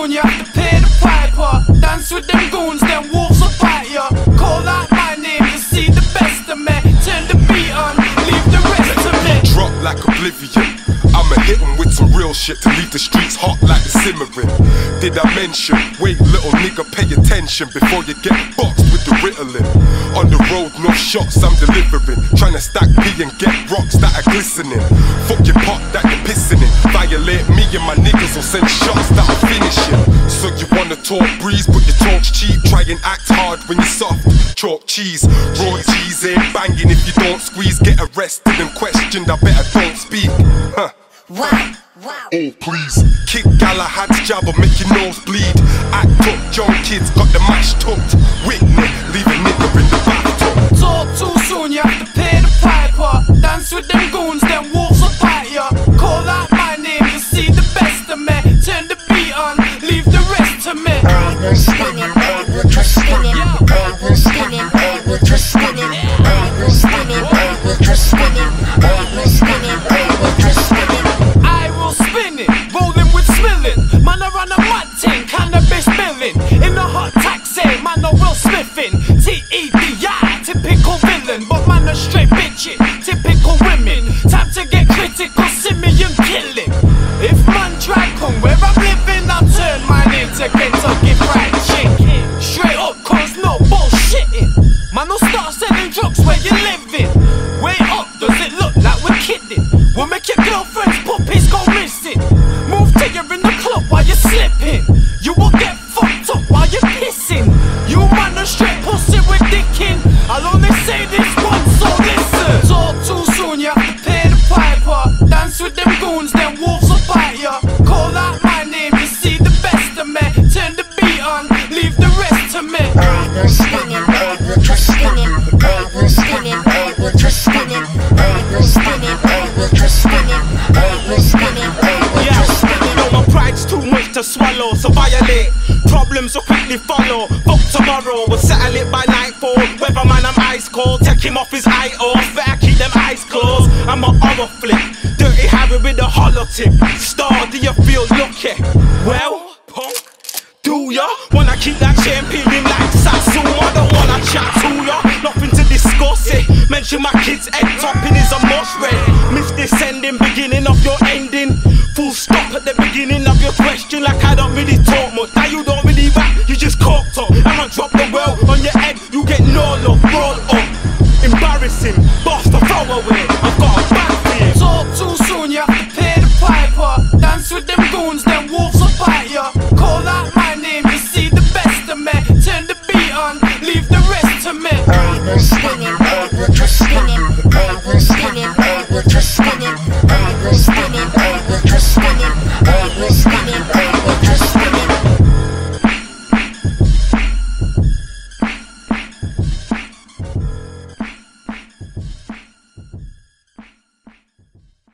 soon you have to pay the piper. Dance with them goons, then wolves will bite ya. Call out my name to see the best of me. Turn the beat on, leave the rest to me. Drop like oblivion, I'ma hit 'em with some real shit to leave the streets hot like the simmering. Did I mention? Wait, little nigga, pay attention before you get boxed with the Ritalin. On the road, no shots I'm delivering. Tryna stack P and get rocks that are glistening. Fuck your pot that you're pissing in. Violate me and my niggas will send shots that are finishing. So you wanna talk breeze, but your talk's cheap. Try and act hard when you're soft. Chalk cheese, raw cheese ain't banging if you don't squeeze. Get arrested and questioned, I better don't speak. Huh. Wow, wow. Oh please, kick Galahad's jab or make your nose bleed. Act up, young kids got the mash tucked. Whitney, leave a nigga in the bathtub. Talk too soon, you have to pay the piper. Dance with them goons, then wolves will bite ya. Call out my name to see the best of me. Turn the beat on, leave the rest to me. I will spin him, I will just spin him. I will spin him, I will just spin him. I will spin him, I will just spin him. I will spin him, I will just spin him. I will spin it, rolling with Smilling. Man, I run a mad ting, cannabis billing. In a hot taxi, man, I will sniffing. T-E-D-I, typical villain. But man, a straight bitchin', typical women. Time to get critical, simian killing. If man try come where I'm living, I'll turn mine into Kentucky Fried Chicken. Straight up, cause no bullshitting. Man, I'll start selling drugs where you living. Wait up, does it look like we're kidding? We'll make your girlfriend's puppies go missing. Move till you're in the club while you're slipping. You will get fucked up while you're pissing. You man a straight pussy with dickin'. I'll only say this once, so listen. Talk too soon, you have to pay the piper. Dance with them goons, then wolves will bite ya. Call out my name to see the best of me. Turn the beat on, leave the rest to me. I will spin him, I will just spin him. I will spin him, I will just spin him. I will spin him, I will just spin him. I will spin him, I will just spin him. No, my pride's too much to swallow, so violate. Problems will quickly follow. Fuck tomorrow, we'll settle it by nightfall. Weatherman, I'm ice cold. Take him off his eye off. Better keep them eyes closed. I'm a horror flick. Dirty Harry with a hollow tip. Star, do you feel lucky? Well, punk, do ya? Wanna keep that champion like Satsuma? Don't wanna chat to ya. Nothing to discuss it. Mention my kid's head topping is a must red. Miss this ending, beginning of your ending. Full stop at the beginning of your question. Like I don't really talk much. Now you don't really rap, you just cocked up. I'ma drop the well on your